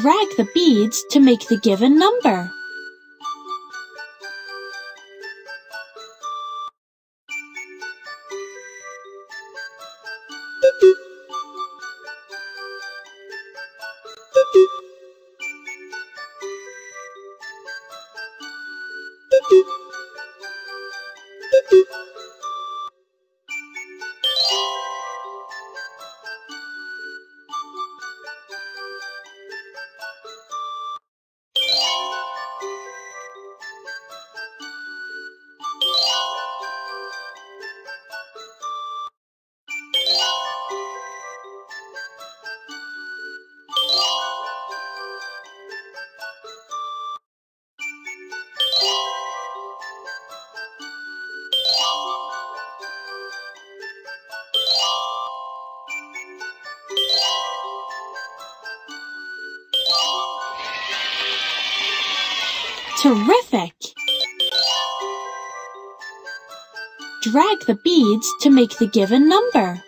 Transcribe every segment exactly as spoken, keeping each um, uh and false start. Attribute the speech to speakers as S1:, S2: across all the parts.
S1: Drag the beads to make the given number. Terrific! Drag the beads to make the given number.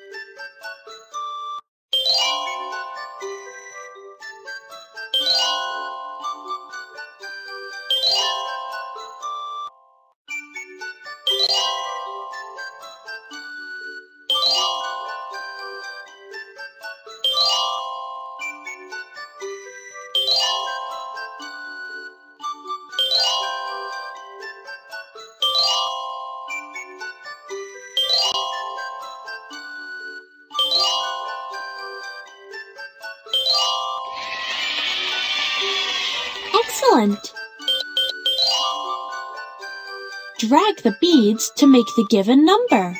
S1: Excellent! Drag the beads to make the given number.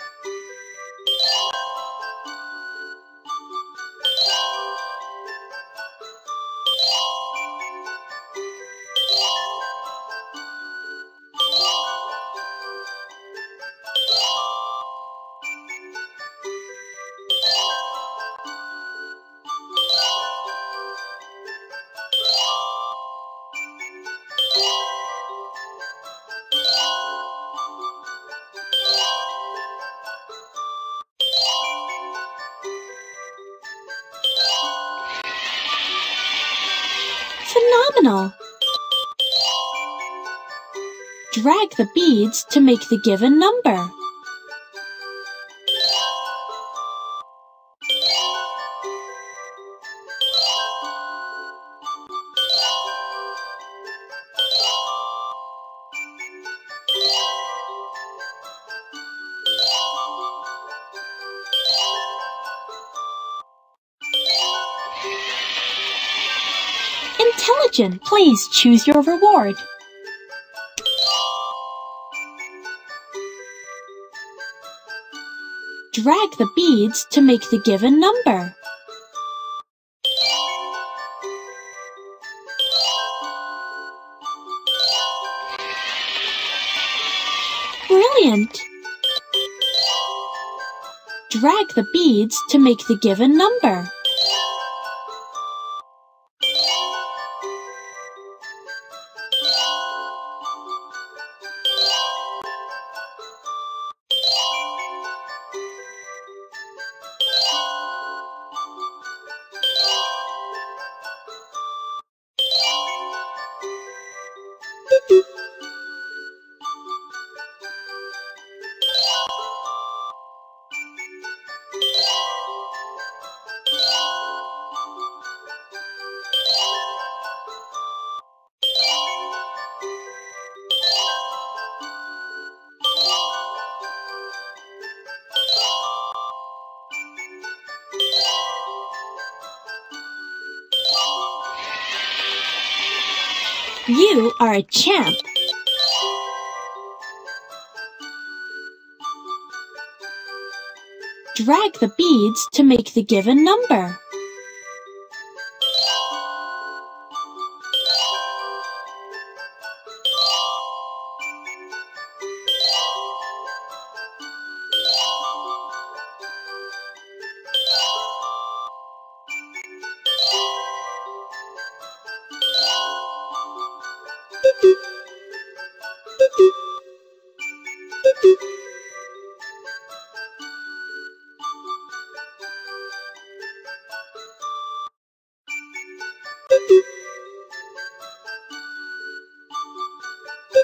S1: Phenomenal! Drag the beads to make the given number. Intelligent, please choose your reward. Drag the beads to make the given number. Brilliant! Drag the beads to make the given number. You are a champ! Drag the beads to make the given number.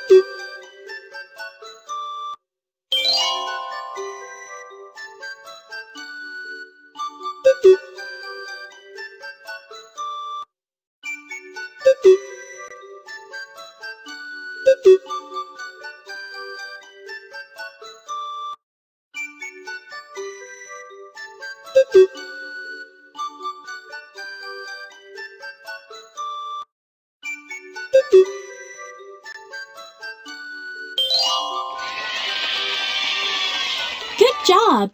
S1: Good job!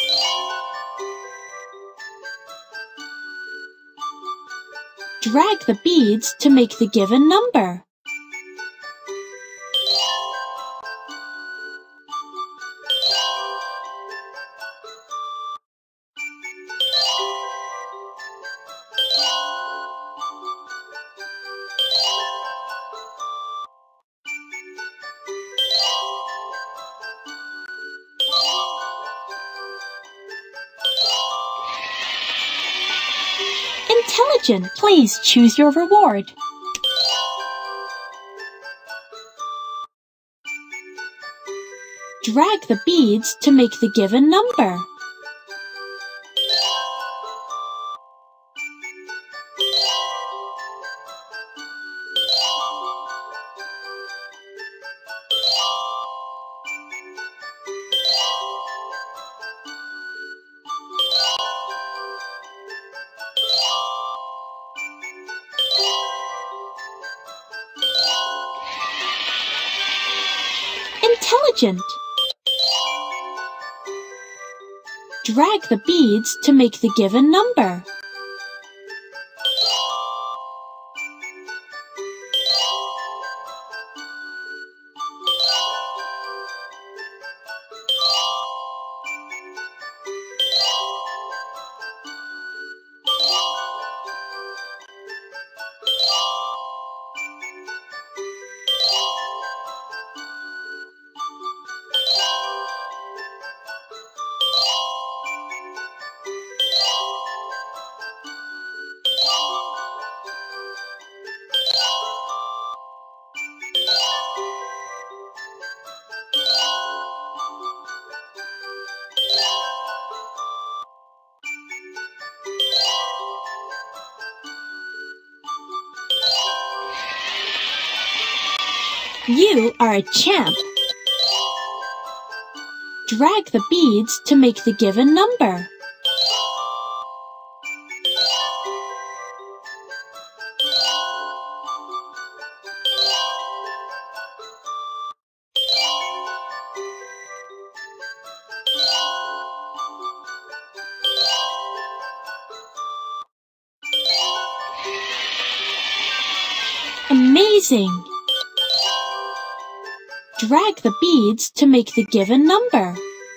S1: Drag the beads to make the given number. Intelligent, please choose your reward. Drag the beads to make the given number. Intelligent. Drag the beads to make the given number. You are a champ. Drag the beads to make the given number. Amazing! Drag the beads to make the given number.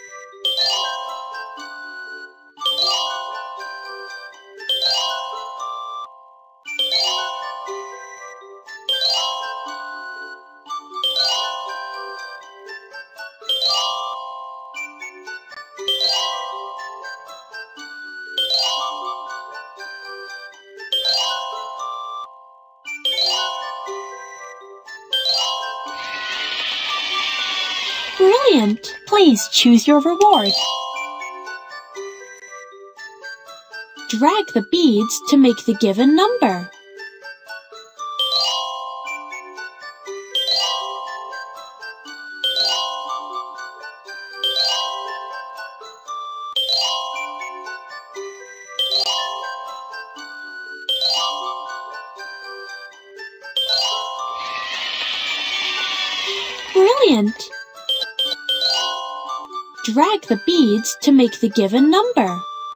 S1: Brilliant! Please choose your reward. Drag the beads to make the given number. Brilliant! Drag the beads to make the given number.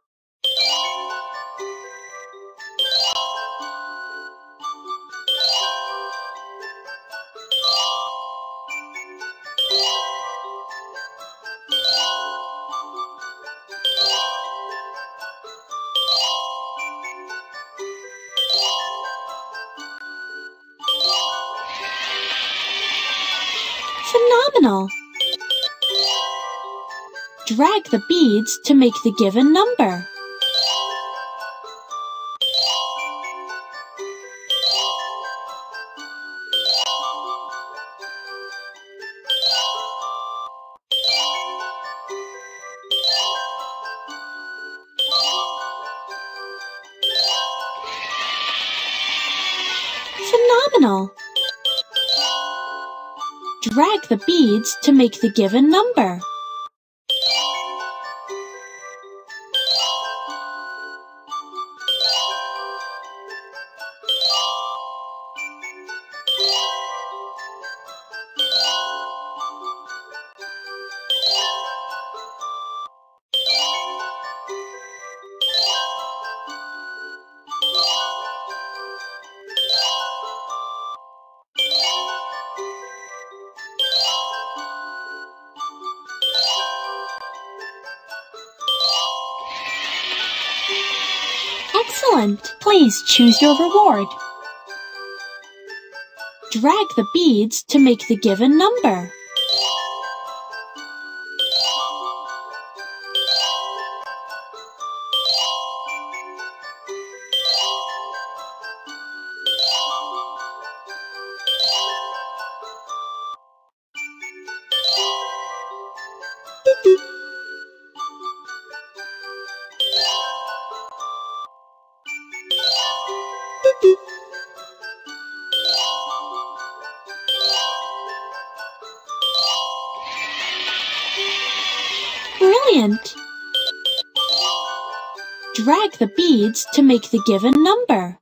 S1: Phenomenal! Drag the beads to make the given number. funnel. Drag the beads to make the given number. Excellent! Please choose your reward. Drag the beads to make the given number. Brilliant! Drag the beads to make the given number.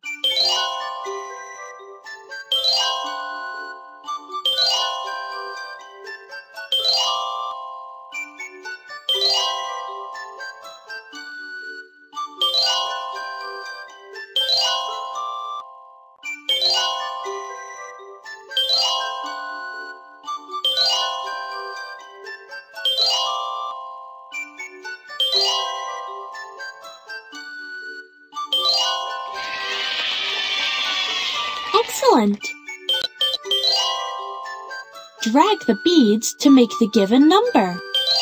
S1: Excellent! Drag the beads to make the given number.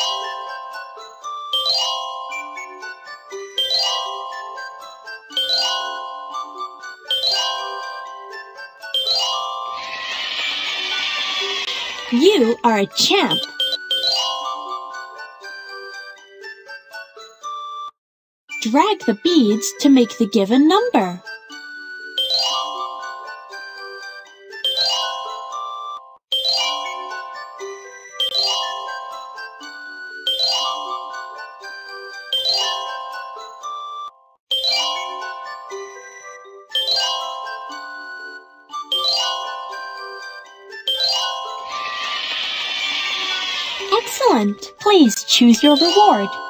S1: You are a champ! Drag the beads to make the given number. Excellent! Please choose your reward.